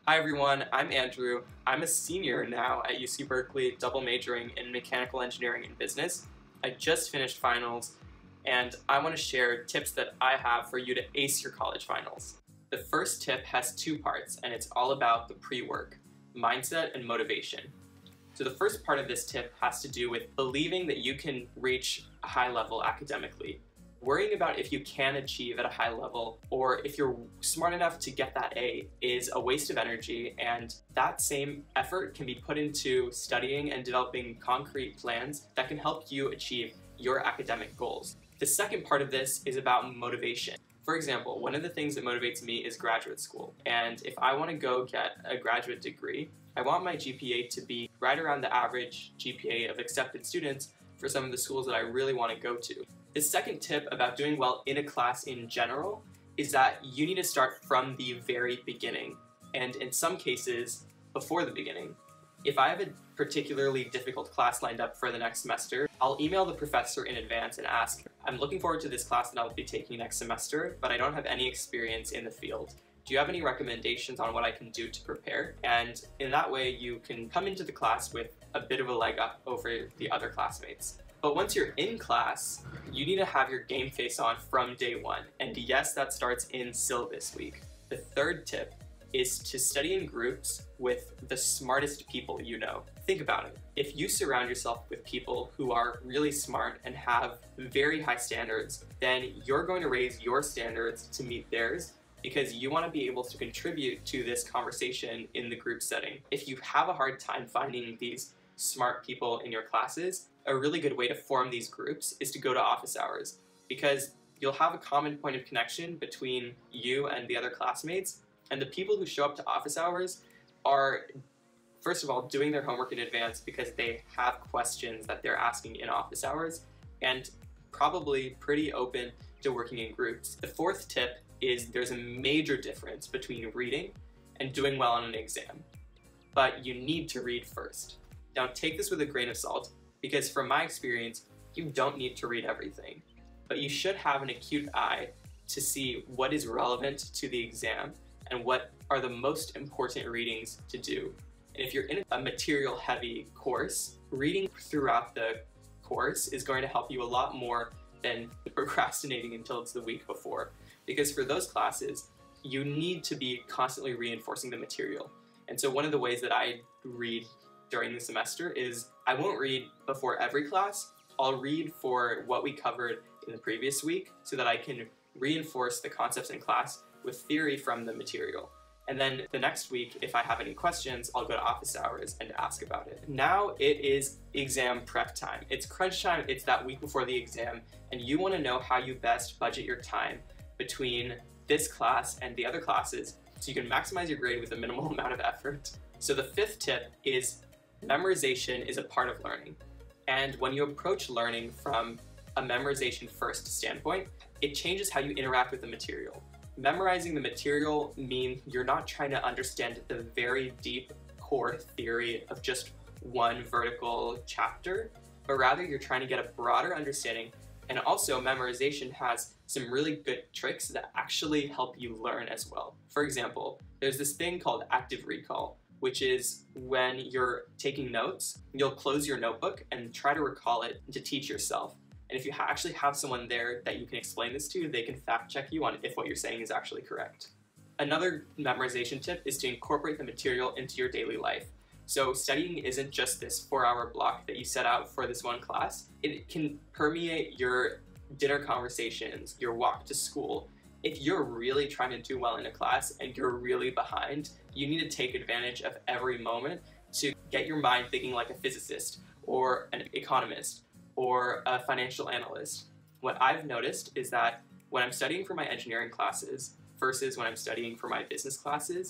Hi everyone, I'm Andrew. I'm a senior now at UC Berkeley, double majoring in mechanical engineering and business. I just finished finals, and I want to share tips that I have for you to ace your college finals. The first tip has two parts, and it's all about the pre-work, mindset and motivation. So the first part of this tip has to do with believing that you can reach a high level academically. Worrying about if you can achieve at a high level or if you're smart enough to get that A is a waste of energy, and that same effort can be put into studying and developing concrete plans that can help you achieve your academic goals. The second part of this is about motivation. For example, one of the things that motivates me is graduate school, and if I want to go get a graduate degree, I want my GPA to be right around the average GPA of accepted students for some of the schools that I really want to go to. The second tip about doing well in a class in general is that you need to start from the very beginning, and in some cases, before the beginning. If I have a particularly difficult class lined up for the next semester, I'll email the professor in advance and ask, I'm looking forward to this class that I'll be taking next semester, but I don't have any experience in the field. Do you have any recommendations on what I can do to prepare? And in that way, you can come into the class with a bit of a leg up over the other classmates. But once you're in class, you need to have your game face on from day one. And yes, that starts in syllabus week. The third tip is to study in groups with the smartest people you know. Think about it. If you surround yourself with people who are really smart and have very high standards, then you're going to raise your standards to meet theirs, because you want to be able to contribute to this conversation in the group setting. If you have a hard time finding these smart people in your classes, a really good way to form these groups is to go to office hours, because you'll have a common point of connection between you and the other classmates, and the people who show up to office hours are, first of all, doing their homework in advance because they have questions that they're asking in office hours, and probably pretty open to working in groups. The fourth tip is there's a major difference between reading and doing well on an exam, but you need to read first. Now take this with a grain of salt, because from my experience, you don't need to read everything, but you should have an acute eye to see what is relevant to the exam and what are the most important readings to do. And if you're in a material-heavy course, reading throughout the course is going to help you a lot more than procrastinating until it's the week before. Because for those classes, you need to be constantly reinforcing the material. And so one of the ways that I read during the semester is I won't read before every class. I'll read for what we covered in the previous week so that I can reinforce the concepts in class with theory from the material. And then the next week, if I have any questions, I'll go to office hours and ask about it. Now it is exam prep time. It's crunch time, it's that week before the exam, and you want to know how you best budget your time between this class and the other classes so you can maximize your grade with a minimal amount of effort. So the fifth tip is memorization is a part of learning. And when you approach learning from a memorization first standpoint, it changes how you interact with the material. Memorizing the material means you're not trying to understand the very deep core theory of just one vertical chapter, but rather you're trying to get a broader understanding. And also, memorization has some really good tricks that actually help you learn as well. For example, there's this thing called active recall, which is when you're taking notes, you'll close your notebook and try to recall it to teach yourself. And if you actually have someone there that you can explain this to, they can fact check you on if what you're saying is actually correct. Another memorization tip is to incorporate the material into your daily life. So studying isn't just this 4-hour block that you set out for this one class. It can permeate your dinner conversations, your walk to school. If you're really trying to do well in a class and you're really behind, you need to take advantage of every moment to get your mind thinking like a physicist or an economist or a financial analyst. What I've noticed is that when I'm studying for my engineering classes versus when I'm studying for my business classes,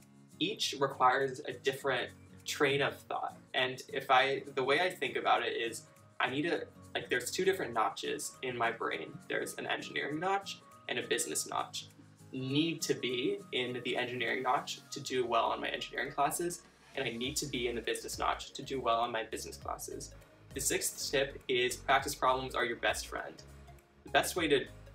each requires a different train of thought. And the way I think about it is I need to, there's two different notches in my brain. There's an engineering notch and a business notch. Need to be in the engineering notch to do well on my engineering classes, and I need to be in the business notch to do well on my business classes. The sixth tip is practice problems are your best friend. The best way to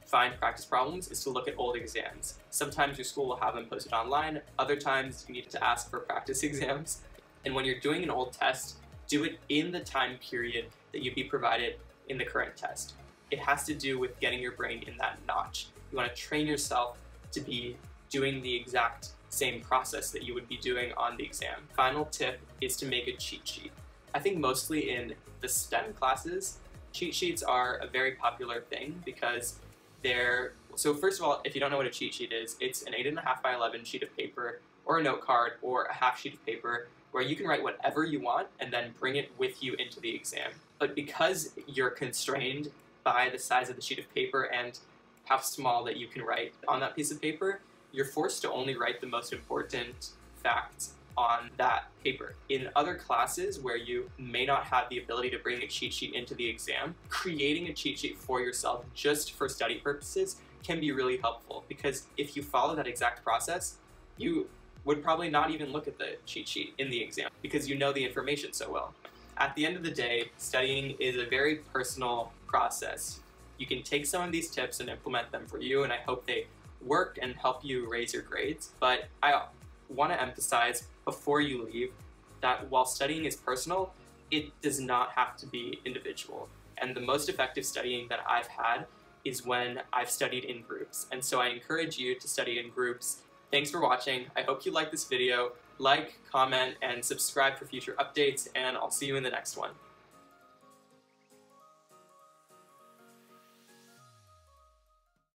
find practice problems is to look at old exams. Sometimes your school will have them posted online, other times you need to ask for practice exams. And when you're doing an old test, do it in the time period that you'd be provided in the current test. It has to do with getting your brain in that notch. You want to train yourself to be doing the exact same process that you would be doing on the exam. Final tip is to make a cheat sheet. I think mostly in the STEM classes, cheat sheets are a very popular thing because so first of all, if you don't know what a cheat sheet is, it's an 8.5 by 11 sheet of paper or a note card or a half sheet of paper where you can write whatever you want and then bring it with you into the exam. But because you're constrained by the size of the sheet of paper and how small that you can write on that piece of paper, you're forced to only write the most important facts on that paper. In other classes where you may not have the ability to bring a cheat sheet into the exam, creating a cheat sheet for yourself just for study purposes can be really helpful, because if you follow that exact process, you would probably not even look at the cheat sheet in the exam because you know the information so well. At the end of the day, studying is a very personal process. You can take some of these tips and implement them for you, and I hope they work and help you raise your grades. But I want to emphasize before you leave that while studying is personal, it does not have to be individual. And the most effective studying that I've had is when I've studied in groups. And so I encourage you to study in groups. Thanks for watching. I hope you liked this video. Like, comment, and subscribe for future updates, and I'll see you in the next one.